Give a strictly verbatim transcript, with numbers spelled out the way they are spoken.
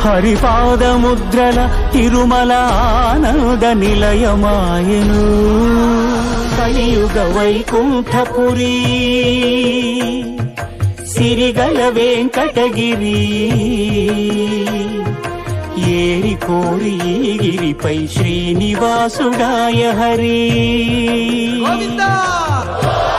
హరిపాదముద్రల తిరుమల ఆనంద నిలయమాయను కలియుగ వైకుంఠపురి సిరిగల వెంకటగిరి ఏరి కోరి గిరిపై శ్రీనివాసుడాయ హరి.